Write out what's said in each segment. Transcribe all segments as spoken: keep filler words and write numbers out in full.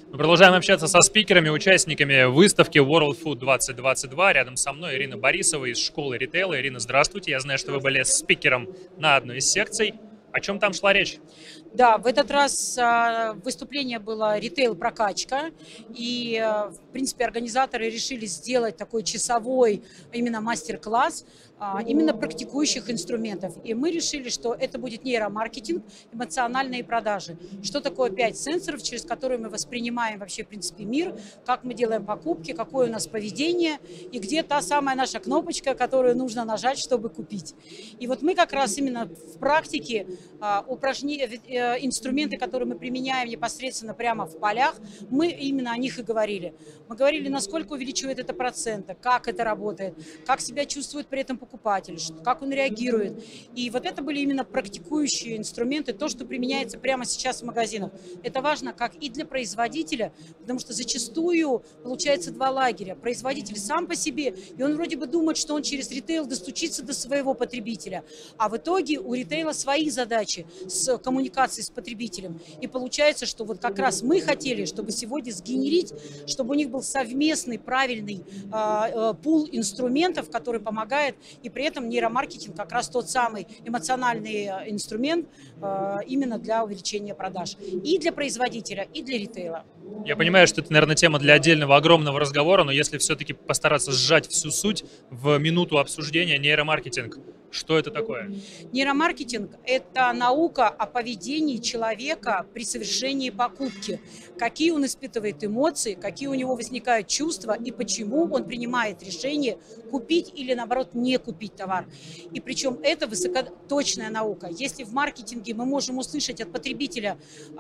Мы продолжаем общаться со спикерами, участниками выставки World Food двадцать двадцать два. Рядом со мной Ирина Борисова из школы ритейла. Ирина, здравствуйте. Я знаю, что вы были спикером на одной из секций. О чем там шла речь? Да, в этот раз а, выступление было ритейл-прокачка, и, а, в принципе, организаторы решили сделать такой часовой именно мастер-класс а, именно практикующих инструментов. И мы решили, что это будет нейромаркетинг, эмоциональные продажи. Что такое пять сенсоров, через которые мы воспринимаем вообще, в принципе, мир, как мы делаем покупки, какое у нас поведение, и где та самая наша кнопочка, которую нужно нажать, чтобы купить. И вот мы как раз именно в практике а, упражнения, инструменты, которые мы применяем непосредственно прямо в полях, мы именно о них и говорили. Мы говорили, насколько увеличивает это проценты, как это работает, как себя чувствует при этом покупатель, как он реагирует. И вот это были именно практикующие инструменты, то, что применяется прямо сейчас в магазинах. Это важно как и для производителя, потому что зачастую получается два лагеря. Производитель сам по себе, и он вроде бы думает, что он через ритейл достучится до своего потребителя, а в итоге у ритейла свои задачи с коммуникацией с потребителем. И получается, что вот как раз мы хотели, чтобы сегодня сгенерить, чтобы у них был совместный правильный э, э, пул инструментов, который помогает, и при этом нейромаркетинг как раз тот самый эмоциональный инструмент э, именно для увеличения продаж. И для производителя, и для ритейла. Я понимаю, что это, наверное, тема для отдельного огромного разговора, но если все-таки постараться сжать всю суть в минуту обсуждения, нейромаркетинг, что это такое? Нейромаркетинг – это наука о поведении человека при совершении покупки. Какие он испытывает эмоции, какие у него возникают чувства и почему он принимает решение купить или, наоборот, не купить товар. И причем это высокоточная наука. Если в маркетинге мы можем услышать от потребителя,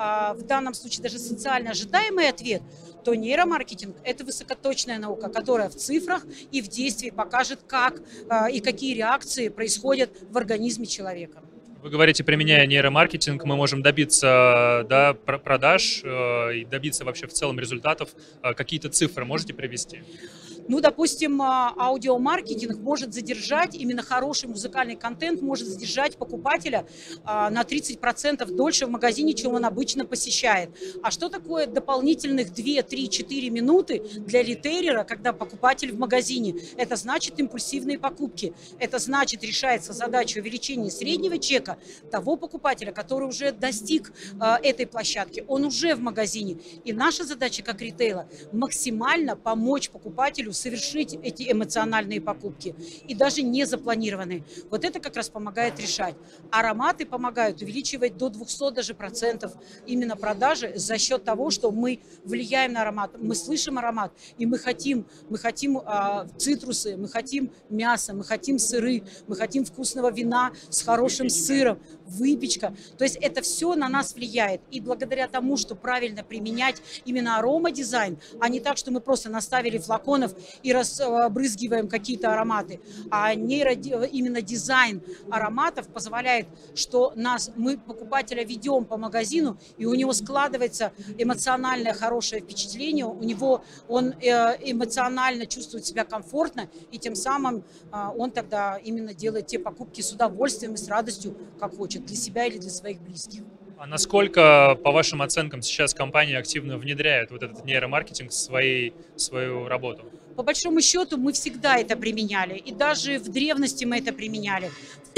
в данном случае даже социально ожидаемый ответ, то нейромаркетинг – это высокоточная наука, которая в цифрах и в действии покажет, как и какие реакции происходят в организме человека. Вы говорите, применяя нейромаркетинг, мы можем добиться, да, продаж и добиться вообще в целом результатов. Какие-то цифры можете привести? Ну, допустим, аудиомаркетинг может задержать, именно хороший музыкальный контент может задержать покупателя на тридцать процентов дольше в магазине, чем он обычно посещает. А что такое дополнительных две, три, четыре минуты для ритейлера, когда покупатель в магазине? Это значит импульсивные покупки. Это значит решается задача увеличения среднего чека того покупателя, который уже достиг этой площадки. Он уже в магазине. И наша задача как ритейла максимально помочь покупателю совершить эти эмоциональные покупки, и даже не запланированные. Вот это как раз помогает решать. Ароматы помогают увеличивать до двухсот даже процентов именно продажи за счет того, что мы влияем на аромат, мы слышим аромат, и мы хотим, мы хотим а, цитрусы, мы хотим мясо, мы хотим сыры, мы хотим вкусного вина с хорошим сыром, выпечка. То есть это все на нас влияет. И благодаря тому, что правильно применять именно аромадизайн, а не так, что мы просто наставили флаконов и разбрызгиваем какие-то ароматы, а нейро, именно дизайн ароматов позволяет, что нас, мы покупателя ведем по магазину, и у него складывается эмоциональное хорошее впечатление, у него он эмоционально чувствует себя комфортно, и тем самым он тогда именно делает те покупки с удовольствием и с радостью, как хочет, для себя или для своих близких. А насколько, по вашим оценкам, сейчас компании активно внедряют вот этот нейромаркетинг в своей, в свою работу? По большому счету мы всегда это применяли, и даже в древности мы это применяли.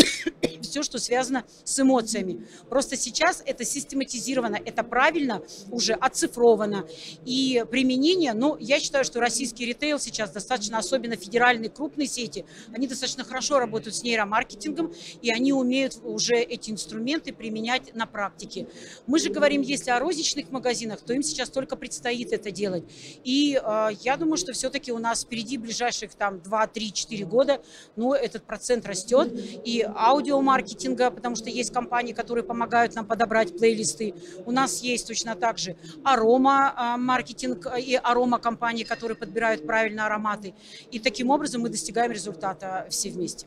Все, что связано с эмоциями. Просто сейчас это систематизировано, это правильно уже оцифровано. И применение, ну, я считаю, что российский ритейл сейчас достаточно, особенно федеральные крупные сети, они достаточно хорошо работают с нейромаркетингом, и они умеют уже эти инструменты применять на практике. Мы же говорим, если о розничных магазинах, то им сейчас только предстоит это делать. И э, я думаю, что все-таки у нас впереди ближайших там два, три, четыре года, но этот процент растет. И аудиомаркетинга, потому что есть компании, которые помогают нам подобрать плейлисты. У нас есть точно так же арома-маркетинг и арома-компании, которые подбирают правильно ароматы. И таким образом мы достигаем результата все вместе.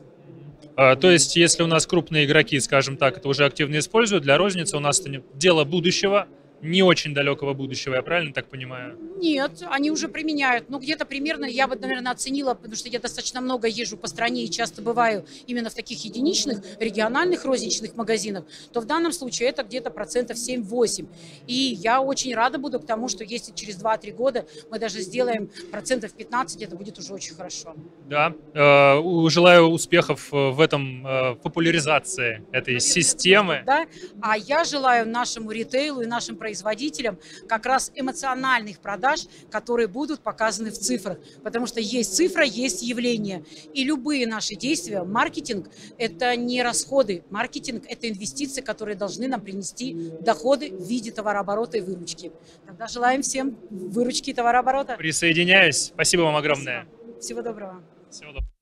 А, то есть, если у нас крупные игроки, скажем так, это уже активно используют, для розницы у нас это дело будущего, не очень далекого будущего, я правильно так понимаю? Нет, они уже применяют. Ну, где-то примерно, я бы, наверное, оценила, потому что я достаточно много езжу по стране и часто бываю именно в таких единичных, региональных розничных магазинах, то в данном случае это где-то процентов семь-восемь. И я очень рада буду к тому, что если через два-три года мы даже сделаем процентов пятнадцать, это будет уже очень хорошо. Да. Э, у- желаю успехов э, в этом э, популяризации этой Наверное, системы. да? А я желаю нашему ритейлу и нашим производителям как раз эмоциональных продаж, которые будут показаны в цифрах. Потому что есть цифра, есть явление. И любые наши действия, маркетинг – это не расходы. Маркетинг – это инвестиции, которые должны нам принести доходы в виде товарооборота и выручки. Тогда желаем всем выручки и товарооборота. Присоединяюсь. Спасибо вам огромное. Спасибо. Всего доброго. Всего доброго.